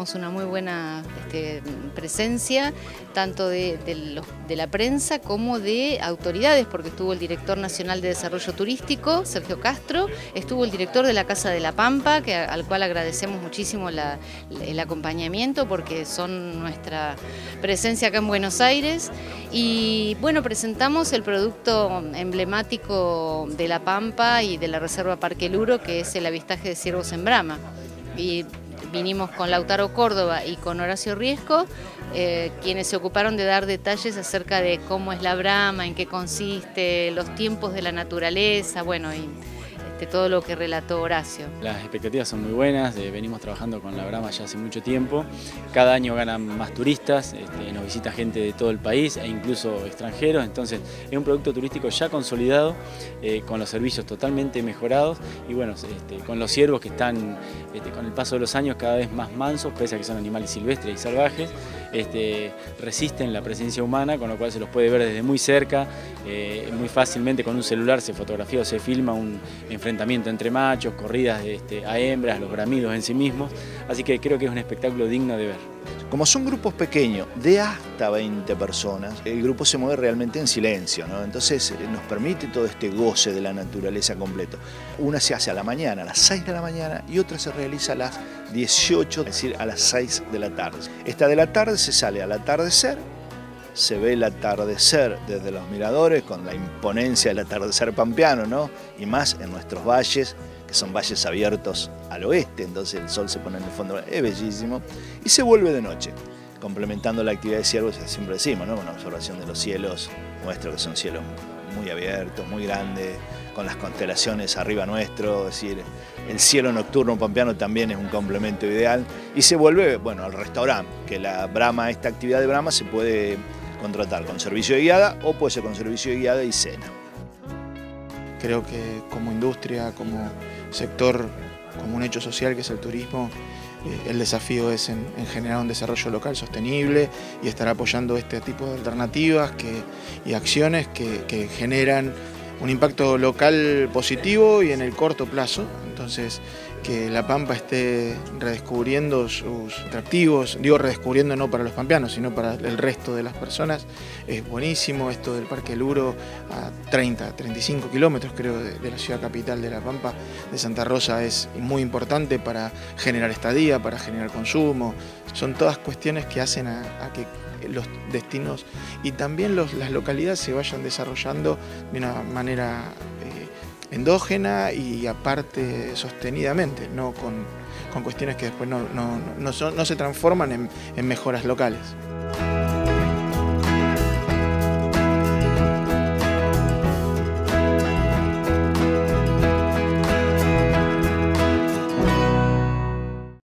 tuvimos una muy buena presencia, tanto de la prensa como de autoridades, porque estuvo el director nacional de Desarrollo Turístico, Sergio Castro, estuvo el director de la Casa de la Pampa, al cual agradecemos muchísimo el acompañamiento, porque son nuestra presencia acá en Buenos Aires. Y bueno, presentamos el producto emblemático de La Pampa y de la Reserva Parque Luro, que es el avistaje de ciervos en brama. Y vinimos con Lautaro Córdoba y con Horacio Riesco, quienes se ocuparon de dar detalles acerca de cómo es la brama, en qué consiste, los tiempos de la naturaleza, bueno, y todo lo que relató Horacio. Las expectativas son muy buenas, venimos trabajando con la brama ya hace mucho tiempo. Cada año ganan más turistas, nos visita gente de todo el país e incluso extranjeros, entonces es un producto turístico ya consolidado, con los servicios totalmente mejorados y bueno, con los ciervos que están con el paso de los años cada vez más mansos, pese a que son animales silvestres y salvajes, resisten la presencia humana, con lo cual se los puede ver desde muy cerca, muy fácilmente con un celular se fotografía o se filma un enfrentamiento entre machos, corridas a hembras, los bramidos en sí mismos, así que creo que es un espectáculo digno de ver. Como son grupos pequeños, de hasta 20 personas, el grupo se mueve realmente en silencio, ¿no? Entonces nos permite todo este goce de la naturaleza completo. Una se hace a la mañana, a las 6 de la mañana, y otra se realiza a las 18, es decir, a las 6 de la tarde. Esta de la tarde se sale al atardecer, se ve el atardecer desde los miradores con la imponencia del atardecer pampeano, ¿no? Y más en nuestros valles, que son valles abiertos al oeste, entonces el sol se pone en el fondo, es bellísimo, y se vuelve de noche, complementando la actividad de ciervos, siempre decimos, ¿no? Una observación de los cielos nuestros, que son cielos muy abiertos, muy grandes, con las constelaciones arriba nuestro, es decir, el cielo nocturno pampeano también es un complemento ideal, y se vuelve, bueno, al restaurante, que la brama, esta actividad de brama se puede contratar con servicio de guiada o puede ser con servicio de guiada y cena. Creo que como industria, como sector, como un hecho social que es el turismo, el desafío es en generar un desarrollo local sostenible y estar apoyando este tipo de alternativas y acciones que generan un impacto local positivo y en el corto plazo. Entonces, que La Pampa esté redescubriendo sus atractivos, digo redescubriendo no para los pampeanos, sino para el resto de las personas, es buenísimo. Esto del Parque Luro, a 35 kilómetros creo de la ciudad capital de La Pampa, de Santa Rosa, es muy importante para generar estadía, para generar consumo. Son todas cuestiones que hacen a que los destinos y también las localidades se vayan desarrollando de una manera endógena y aparte sostenidamente, no con cuestiones que después no se transforman en mejoras locales.